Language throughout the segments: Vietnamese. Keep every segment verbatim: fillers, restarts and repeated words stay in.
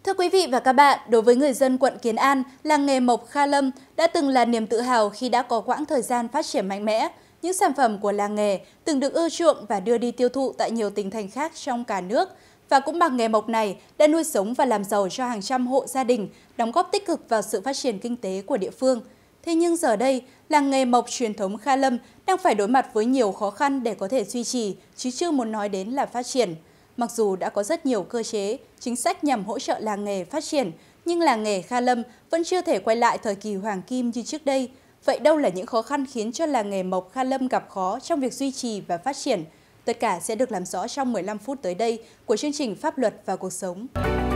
Thưa quý vị và các bạn, đối với người dân quận Kiến An, làng nghề mộc Kha Lâm đã từng là niềm tự hào khi đã có quãng thời gian phát triển mạnh mẽ. Những sản phẩm của làng nghề từng được ưa chuộng và đưa đi tiêu thụ tại nhiều tỉnh thành khác trong cả nước. Và cũng bằng nghề mộc này đã nuôi sống và làm giàu cho hàng trăm hộ gia đình, đóng góp tích cực vào sự phát triển kinh tế của địa phương. Thế nhưng giờ đây, làng nghề mộc truyền thống Kha Lâm đang phải đối mặt với nhiều khó khăn để có thể duy trì, chứ chưa muốn nói đến là phát triển. Mặc dù đã có rất nhiều cơ chế, chính sách nhằm hỗ trợ làng nghề phát triển, nhưng làng nghề Kha Lâm vẫn chưa thể quay lại thời kỳ hoàng kim như trước đây. Vậy đâu là những khó khăn khiến cho làng nghề mộc Kha Lâm gặp khó trong việc duy trì và phát triển? Tất cả sẽ được làm rõ trong mười lăm phút tới đây của chương trình Pháp luật và cuộc sống.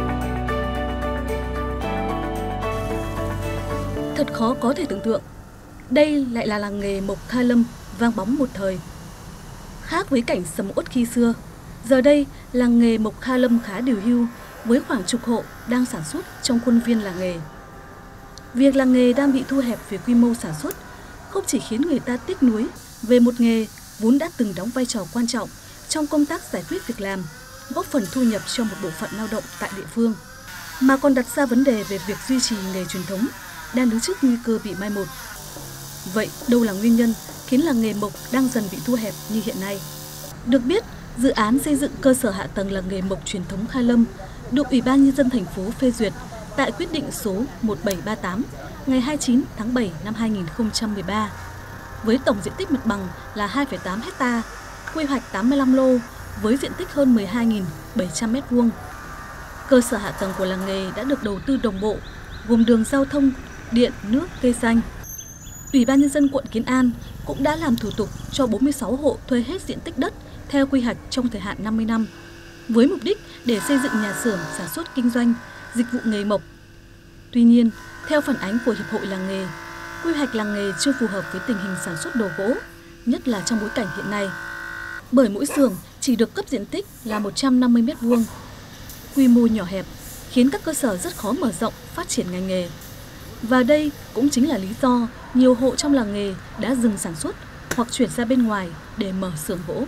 Thật khó có thể tưởng tượng, đây lại là làng nghề mộc Kha Lâm vang bóng một thời. Khác với cảnh sầm uất khi xưa, giờ đây làng nghề mộc Kha Lâm khá điều hưu với khoảng chục hộ đang sản xuất trong khuôn viên làng nghề. Việc làng nghề đang bị thu hẹp về quy mô sản xuất không chỉ khiến người ta tiếc nuối về một nghề vốn đã từng đóng vai trò quan trọng trong công tác giải quyết việc làm, góp phần thu nhập cho một bộ phận lao động tại địa phương, mà còn đặt ra vấn đề về việc duy trì nghề truyền thống đang đứng trước nguy cơ bị mai một. Vậy đâu là nguyên nhân khiến làng nghề mộc đang dần bị thu hẹp như hiện nay? Được biết, dự án xây dựng cơ sở hạ tầng làng nghề mộc truyền thống Kha Lâm được Ủy ban Nhân dân thành phố phê duyệt tại quyết định số một bảy ba tám ngày hai mươi chín tháng bảy năm hai nghìn không trăm mười ba. Với tổng diện tích mặt bằng là hai phẩy tám héc ta, quy hoạch tám mươi lăm lô với diện tích hơn mười hai nghìn bảy trăm mét vuông. Cơ sở hạ tầng của làng nghề đã được đầu tư đồng bộ, gồm đường giao thông, điện, nước, cây xanh. Ủy ban Nhân dân quận Kiến An cũng đã làm thủ tục cho bốn mươi sáu hộ thuê hết diện tích đất theo quy hoạch trong thời hạn năm mươi năm, với mục đích để xây dựng nhà xưởng sản xuất kinh doanh, dịch vụ nghề mộc. Tuy nhiên, theo phản ánh của Hiệp hội làng nghề, quy hoạch làng nghề chưa phù hợp với tình hình sản xuất đồ gỗ, nhất là trong bối cảnh hiện nay. Bởi mỗi xưởng chỉ được cấp diện tích là một trăm năm mươi mét vuông. Quy mô nhỏ hẹp khiến các cơ sở rất khó mở rộng phát triển ngành nghề. Và đây cũng chính là lý do nhiều hộ trong làng nghề đã dừng sản xuất hoặc chuyển ra bên ngoài để mở xưởng gỗ.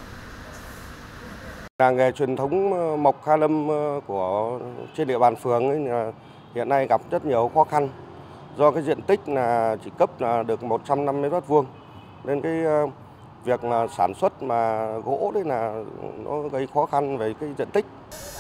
Làng nghề truyền thống mộc Kha Lâm của trên địa bàn phường ấy, hiện nay gặp rất nhiều khó khăn do cái diện tích là chỉ cấp là được một trăm năm mươi mét vuông, nên cái việc mà sản xuất mà gỗ đấy là nó gây khó khăn về cái diện tích.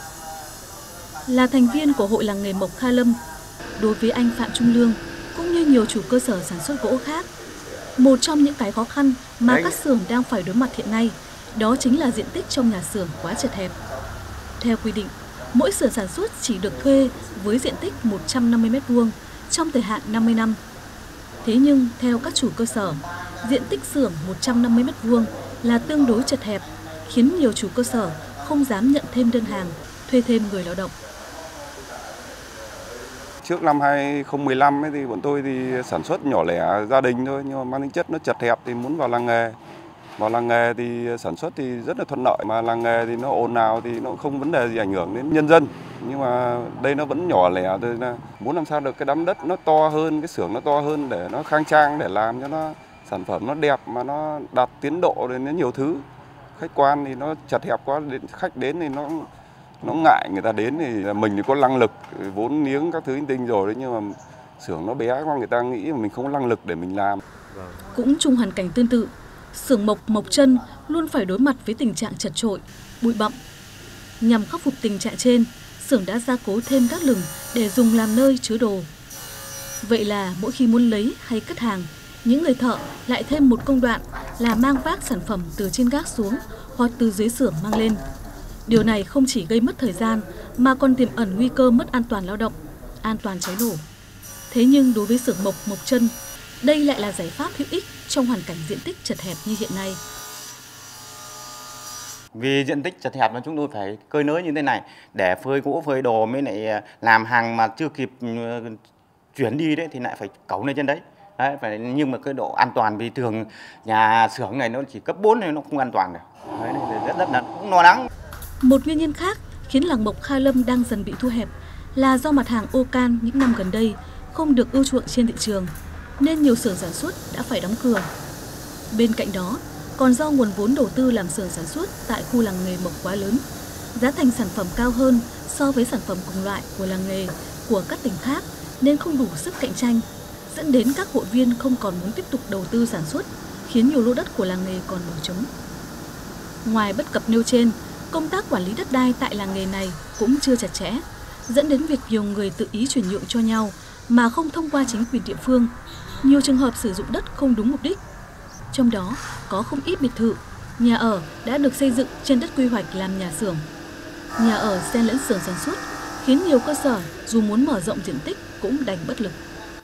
Là thành viên của hội làng nghề mộc Kha Lâm, đối với anh Phạm Trung Lương cũng như nhiều chủ cơ sở sản xuất gỗ khác, một trong những cái khó khăn mà Đấy. các xưởng đang phải đối mặt hiện nay đó chính là diện tích trong nhà xưởng quá chật hẹp. Theo quy định, mỗi xưởng sản xuất chỉ được thuê với diện tích một trăm năm mươi mét vuông trong thời hạn năm mươi năm. Thế nhưng theo các chủ cơ sở, diện tích xưởng một trăm năm mươi mét vuông là tương đối chật hẹp, khiến nhiều chủ cơ sở không dám nhận thêm đơn hàng, thuê thêm người lao động. Trước năm hai không một lăm ấy thì bọn tôi thì sản xuất nhỏ lẻ gia đình thôi, nhưng mà mang tính chất nó chật hẹp thì muốn vào làng nghề. Vào làng nghề thì sản xuất thì rất là thuận lợi, mà làng nghề thì nó ồn ào thì nó không vấn đề gì ảnh hưởng đến nhân dân. Nhưng mà đây nó vẫn nhỏ lẻ, rồi là muốn làm sao được cái đám đất nó to hơn, cái xưởng nó to hơn để nó khang trang, để làm cho nó sản phẩm nó đẹp mà nó đạt tiến độ, rồi nó nhiều thứ. Khách quan thì nó chật hẹp quá, khách đến thì nó nó ngại người ta đến, thì mình thì có năng lực, vốn liếng các thứ linh tinh rồi đấy, nhưng mà xưởng nó bé quá, người ta nghĩ mà mình không có năng lực để mình làm. Cũng chung hoàn cảnh tương tự, xưởng mộc Mộc Trân luôn phải đối mặt với tình trạng chật chội, bụi bặm. Nhằm khắc phục tình trạng trên, xưởng đã gia cố thêm các lửng để dùng làm nơi chứa đồ. Vậy là mỗi khi muốn lấy hay cất hàng, những người thợ lại thêm một công đoạn là mang vác sản phẩm từ trên gác xuống hoặc từ dưới xưởng mang lên. Điều này không chỉ gây mất thời gian mà còn tiềm ẩn nguy cơ mất an toàn lao động, an toàn cháy nổ. Thế nhưng đối với xưởng mộc Mộc Trân, đây lại là giải pháp hữu ích trong hoàn cảnh diện tích chật hẹp như hiện nay. Vì diện tích chật hẹp mà chúng tôi phải cơi nới như thế này để phơi gỗ, phơi đồ, mới lại làm hàng mà chưa kịp chuyển đi đấy thì lại phải cẩu lên trên đấy. Đấy, phải, nhưng mà cái độ an toàn vì thường nhà xưởng này nó chỉ cấp bốn nên nó không an toàn được. Đấy, rất rất là cũng lo lắng. Một nguyên nhân khác khiến làng mộc Kha Lâm đang dần bị thu hẹp là do mặt hàng ô can những năm gần đây không được ưa chuộng trên thị trường, nên nhiều xưởng sản xuất đã phải đóng cửa. Bên cạnh đó, còn do nguồn vốn đầu tư làm xưởng sản xuất tại khu làng nghề mộc quá lớn, giá thành sản phẩm cao hơn so với sản phẩm cùng loại của làng nghề của các tỉnh khác nên không đủ sức cạnh tranh, dẫn đến các hội viên không còn muốn tiếp tục đầu tư sản xuất, khiến nhiều lô đất của làng nghề còn bỏ trống. Ngoài bất cập nêu trên, công tác quản lý đất đai tại làng nghề này cũng chưa chặt chẽ, dẫn đến việc nhiều người tự ý chuyển nhượng cho nhau mà không thông qua chính quyền địa phương. Nhiều trường hợp sử dụng đất không đúng mục đích. Trong đó có không ít biệt thự, nhà ở đã được xây dựng trên đất quy hoạch làm nhà xưởng. Nhà ở xen lẫn xưởng sản xuất khiến nhiều cơ sở dù muốn mở rộng diện tích cũng đành bất lực.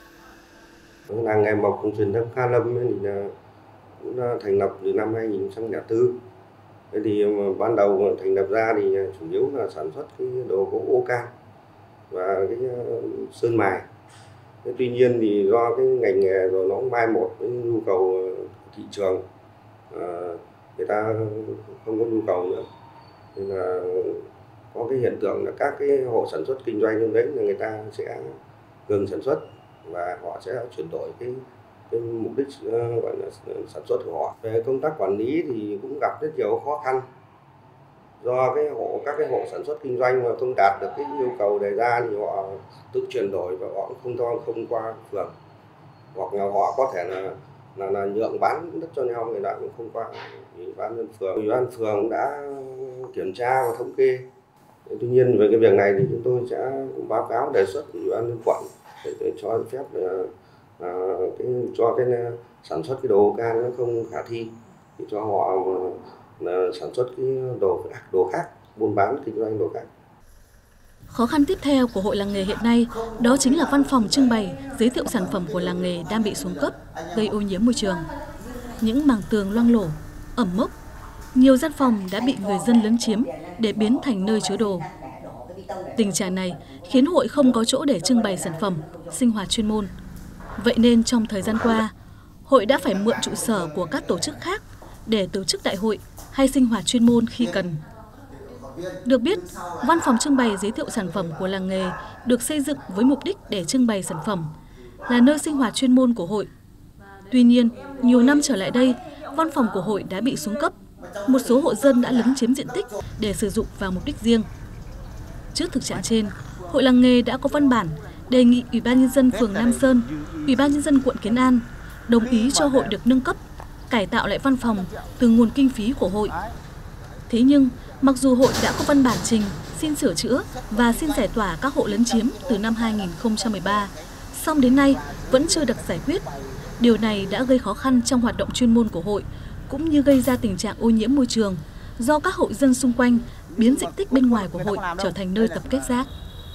Làng nghề mộc truyền thống Kha Lâm thì cũng thành lập từ năm hai nghìn không trăm lẻ bốn. Thế thì ban đầu thành lập ra thì chủ yếu là sản xuất cái đồ gỗ ô can và cái sơn mài. Thế tuy nhiên thì do cái ngành nghề rồi nó mai một với nhu cầu thị trường, à, người ta không có nhu cầu nữa, nên là có cái hiện tượng là các cái hộ sản xuất kinh doanh trong đấy là người ta sẽ ngừng sản xuất và họ sẽ chuyển đổi cái cái mục đích uh, gọi là sản xuất của họ. Về công tác quản lý thì cũng gặp rất nhiều khó khăn do cái hộ các cái hộ sản xuất kinh doanh mà không đạt được cái yêu cầu đề ra thì họ tự chuyển đổi và họ không không không qua phường, hoặc là họ có thể là là, là nhượng bán đất cho nhau, người ta cũng không qua ủy ban nhân phường. Ủy ban phường đã kiểm tra và thống kê. Tuy nhiên về cái việc này thì chúng tôi sẽ báo cáo đề xuất ủy ban nhân quận để, để cho phép là, là cái cho cái sản xuất cái đồ can nó không khả thi thì cho họ là sản xuất cái đồ đồ khác, buôn bán kinh doanh đồ khác. Khó khăn tiếp theo của hội làng nghề hiện nay đó chính là văn phòng trưng bày giới thiệu sản phẩm của làng nghề đang bị xuống cấp, gây ô nhiễm môi trường. Những mảng tường loang lổ, ẩm mốc, nhiều gian phòng đã bị người dân lấn chiếm để biến thành nơi chứa đồ. Tình trạng này khiến hội không có chỗ để trưng bày sản phẩm, sinh hoạt chuyên môn. Vậy nên trong thời gian qua, hội đã phải mượn trụ sở của các tổ chức khác để tổ chức đại hội hay sinh hoạt chuyên môn khi cần. Được biết, văn phòng trưng bày giới thiệu sản phẩm của làng nghề được xây dựng với mục đích để trưng bày sản phẩm, là nơi sinh hoạt chuyên môn của hội. Tuy nhiên, nhiều năm trở lại đây, văn phòng của hội đã bị xuống cấp. Một số hộ dân đã lấn chiếm diện tích để sử dụng vào mục đích riêng. Trước thực trạng trên, hội làng nghề đã có văn bản đề nghị Ủy ban nhân dân phường Nam Sơn, Ủy ban nhân dân quận Kiến An đồng ý cho hội được nâng cấp, cải tạo lại văn phòng từ nguồn kinh phí của hội. Thế nhưng, mặc dù hội đã có văn bản trình xin sửa chữa và xin giải tỏa các hộ lấn chiếm từ năm hai nghìn không trăm mười ba, song đến nay vẫn chưa được giải quyết. Điều này đã gây khó khăn trong hoạt động chuyên môn của hội, cũng như gây ra tình trạng ô nhiễm môi trường do các hộ dân xung quanh biến diện tích bên ngoài của hội trở thành nơi tập kết rác.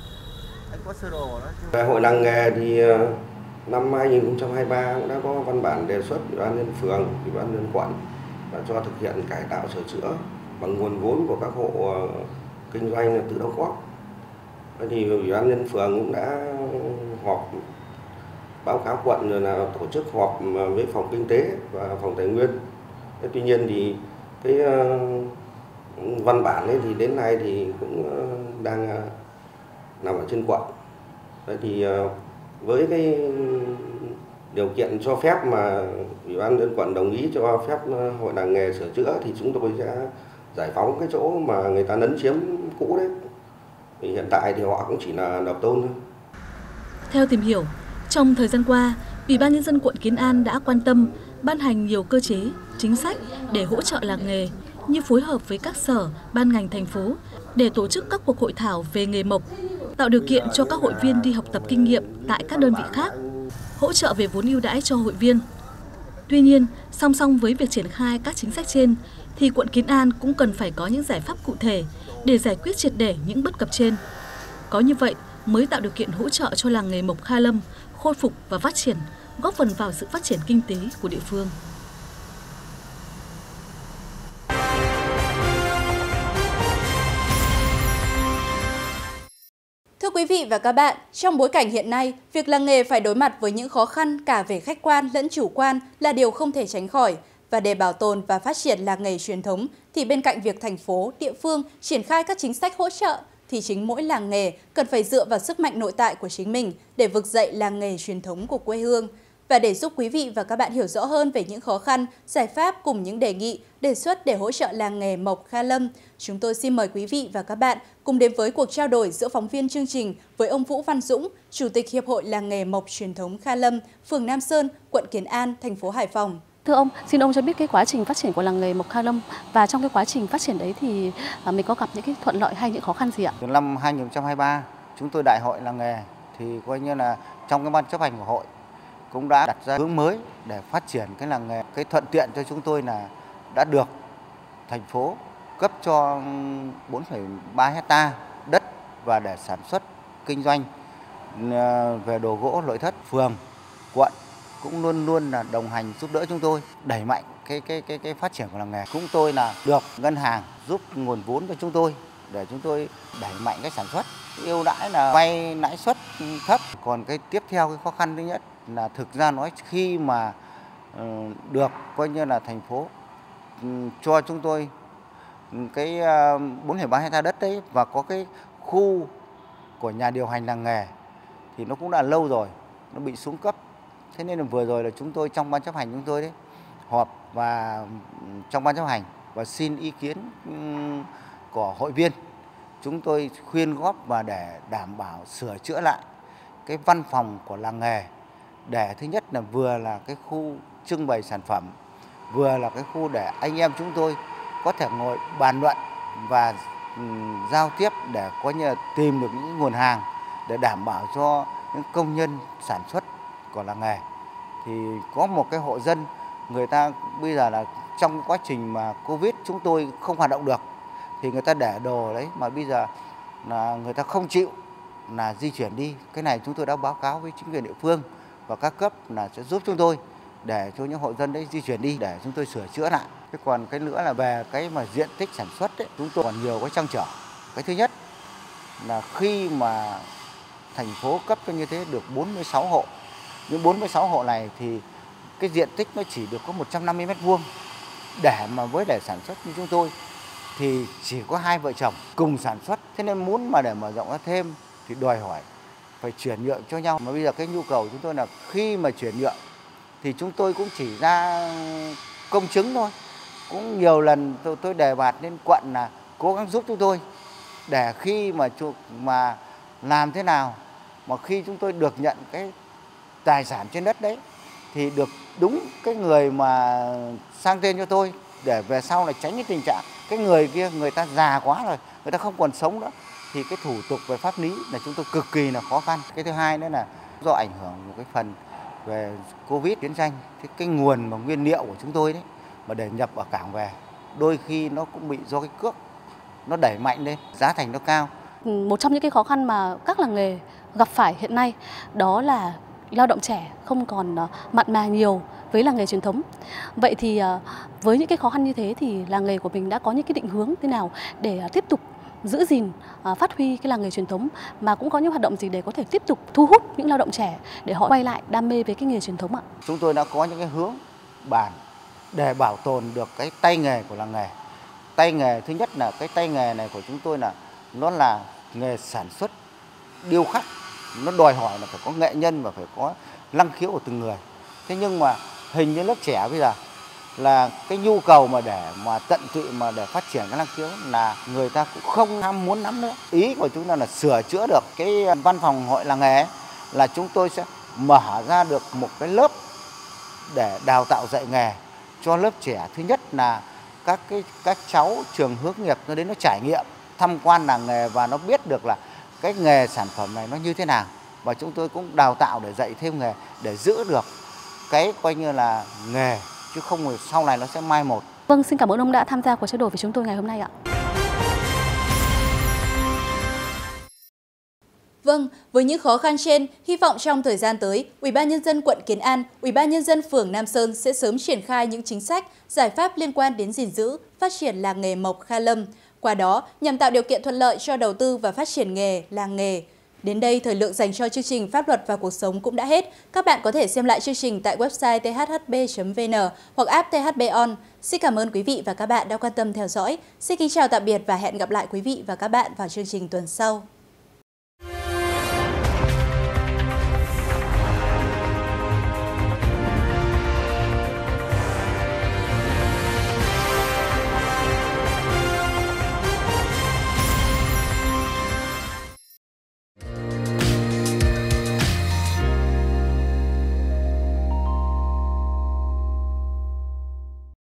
Hội làng nghề thì năm hai nghìn không trăm hai mươi ba cũng đã có văn bản đề xuất Ủy ban nhân phường, Ủy ban nhân quận và cho thực hiện cải tạo sửa chữa bằng nguồn vốn của các hộ kinh doanh tự đóng góp. Thì Ủy ban nhân phường cũng đã họp báo cáo quận rồi là tổ chức họp với phòng kinh tế và phòng tài nguyên. Tuy nhiên thì cái văn bản ấy thì đến nay thì cũng đang nằm ở trên quận. Đấy thì với cái điều kiện cho phép mà Ủy ban nhân quận đồng ý cho phép hội làng nghề sửa chữa thì chúng tôi sẽ giải phóng cái chỗ mà người ta lấn chiếm cũ đấy. Thì hiện tại thì họ cũng chỉ là đập tôn thôi. Theo tìm hiểu, trong thời gian qua, Ủy ban nhân dân quận Kiến An đã quan tâm ban hành nhiều cơ chế, chính sách để hỗ trợ làng nghề, như phối hợp với các sở, ban ngành thành phố để tổ chức các cuộc hội thảo về nghề mộc, tạo điều kiện cho các hội viên đi học tập kinh nghiệm tại các đơn vị khác, hỗ trợ về vốn ưu đãi cho hội viên. Tuy nhiên, song song với việc triển khai các chính sách trên, thì quận Kiến An cũng cần phải có những giải pháp cụ thể để giải quyết triệt để những bất cập trên. Có như vậy mới tạo điều kiện hỗ trợ cho làng nghề mộc Kha Lâm khôi phục và phát triển, góp phần vào sự phát triển kinh tế của địa phương. Thưa quý vị và các bạn, trong bối cảnh hiện nay, việc làng nghề phải đối mặt với những khó khăn cả về khách quan lẫn chủ quan là điều không thể tránh khỏi. Và để bảo tồn và phát triển làng nghề truyền thống, thì bên cạnh việc thành phố, địa phương triển khai các chính sách hỗ trợ, thì chính mỗi làng nghề cần phải dựa vào sức mạnh nội tại của chính mình để vực dậy làng nghề truyền thống của quê hương. Và để giúp quý vị và các bạn hiểu rõ hơn về những khó khăn, giải pháp cùng những đề nghị, đề xuất để hỗ trợ làng nghề mộc Kha Lâm, chúng tôi xin mời quý vị và các bạn cùng đến với cuộc trao đổi giữa phóng viên chương trình với ông Vũ Văn Dũng, Chủ tịch Hiệp hội Làng nghề mộc truyền thống Kha Lâm, phường Nam Sơn, quận Kiến An, thành phố Hải Phòng. Thưa ông, xin ông cho biết cái quá trình phát triển của làng nghề mộc Kha Lâm, và trong cái quá trình phát triển đấy thì mình có gặp những cái thuận lợi hay những khó khăn gì ạ? Từ năm hai nghìn không trăm hai mươi ba, chúng tôi đại hội làng nghề thì coi như là trong cái ban chấp hành của hội cũng đã đặt ra hướng mới để phát triển cái làng nghề. Cái thuận tiện cho chúng tôi là đã được thành phố cấp cho bốn phẩy ba hecta đất và để sản xuất kinh doanh về đồ gỗ nội thất. Phường, quận cũng luôn luôn là đồng hành giúp đỡ chúng tôi đẩy mạnh cái cái cái cái phát triển của làng nghề. Chúng tôi là được ngân hàng giúp nguồn vốn cho chúng tôi để chúng tôi đẩy mạnh cái sản xuất. Ưu đãi là vay lãi suất thấp. Còn cái tiếp theo cái khó khăn thứ nhất là thực ra nói khi mà được coi như là thành phố cho chúng tôi cái bốn phẩy ba hecta đất đấy và có cái khu của nhà điều hành làng nghề thì nó cũng đã lâu rồi, nó bị xuống cấp. Thế nên là vừa rồi là chúng tôi trong ban chấp hành chúng tôi đấy họp và trong ban chấp hành và xin ý kiến của hội viên. Chúng tôi khuyên góp và để đảm bảo sửa chữa lại cái văn phòng của làng nghề để thứ nhất là vừa là cái khu trưng bày sản phẩm, vừa là cái khu để anh em chúng tôi có thể ngồi bàn luận và um, giao tiếp để có như là tìm được những nguồn hàng để đảm bảo cho những công nhân sản xuất của làng nghề. Thì có một cái hộ dân người ta bây giờ là trong quá trình mà Covid chúng tôi không hoạt động được thì người ta để đồ đấy mà bây giờ là người ta không chịu là di chuyển đi. Cái này chúng tôi đã báo cáo với chính quyền địa phương và các cấp là sẽ giúp chúng tôi để cho những hộ dân đấy di chuyển đi để chúng tôi sửa chữa lại. Thế còn cái nữa là về cái mà diện tích sản xuất ấy, chúng tôi còn nhiều cái trăn trở. Cái thứ nhất là khi mà thành phố cấp cho như thế được bốn mươi sáu hộ, những bốn mươi sáu hộ này thì cái diện tích nó chỉ được có một trăm năm mươi mét vuông, để mà với để sản xuất như chúng tôi thì chỉ có hai vợ chồng cùng sản xuất. Thế nên muốn mà để mở rộng ra thêm thì đòi hỏi phải chuyển nhượng cho nhau. Mà bây giờ cái nhu cầu chúng tôi là khi mà chuyển nhượng thì chúng tôi cũng chỉ ra công chứng thôi. Cũng nhiều lần tôi, tôi đề bạt lên quận là cố gắng giúp chúng tôi để khi mà mà làm thế nào mà khi chúng tôi được nhận cái tài sản trên đất đấy thì được đúng cái người mà sang tên cho tôi, để về sau là tránh cái tình trạng cái người kia người ta già quá rồi, người ta không còn sống nữa thì cái thủ tục về pháp lý là chúng tôi cực kỳ là khó khăn. Cái thứ hai nữa là do ảnh hưởng một cái phần về Covid, chiến tranh, thì cái nguồn mà nguyên liệu của chúng tôi đấy mà để nhập ở cảng về đôi khi nó cũng bị do cái cước nó đẩy mạnh lên, giá thành nó cao. Một trong những cái khó khăn mà các làng nghề gặp phải hiện nay đó là lao động trẻ không còn mặn mà nhiều với làng nghề truyền thống. Vậy thì với những cái khó khăn như thế thì làng nghề của mình đã có những cái định hướng thế nào để tiếp tục giữ gìn, phát huy cái làng nghề truyền thống, mà cũng có những hoạt động gì để có thể tiếp tục thu hút những lao động trẻ để họ quay lại đam mê với cái nghề truyền thống ạ? Chúng tôi đã có những cái hướng bản để bảo tồn được cái tay nghề của làng nghề. Tay nghề thứ nhất là cái tay nghề này của chúng tôi là nó là nghề sản xuất điêu khắc, nó đòi hỏi là phải có nghệ nhân và phải có năng khiếu của từng người. Thế nhưng mà hình như lớp trẻ bây giờ là cái nhu cầu mà để mà tận tụy mà để phát triển cái năng khiếu là người ta cũng không ham muốn lắm nữa. Ý của chúng ta là sửa chữa được cái văn phòng hội làng nghề ấy, là chúng tôi sẽ mở ra được một cái lớp để đào tạo dạy nghề cho lớp trẻ. Thứ nhất là các cái các cháu trường hướng nghiệp nó đến nó trải nghiệm, tham quan làng nghề và nó biết được là cái nghề sản phẩm này nó như thế nào, và chúng tôi cũng đào tạo để dạy thêm nghề để giữ được cái coi như là nghề, chứ không rồi sau này nó sẽ mai một. Vâng, xin cảm ơn ông đã tham gia cuộc trao đổi với chúng tôi ngày hôm nay ạ. Vâng, với những khó khăn trên, hy vọng trong thời gian tới, Ủy ban nhân dân quận Kiến An, Ủy ban nhân dân phường Nam Sơn sẽ sớm triển khai những chính sách, giải pháp liên quan đến gìn giữ, phát triển làng nghề mộc Kha Lâm. Qua đó, nhằm tạo điều kiện thuận lợi cho đầu tư và phát triển nghề, làng nghề. Đến đây, thời lượng dành cho chương trình Pháp luật và cuộc sống cũng đã hết. Các bạn có thể xem lại chương trình tại website t h h b chấm v n hoặc app T H B On. Xin cảm ơn quý vị và các bạn đã quan tâm theo dõi. Xin kính chào tạm biệt và hẹn gặp lại quý vị và các bạn vào chương trình tuần sau.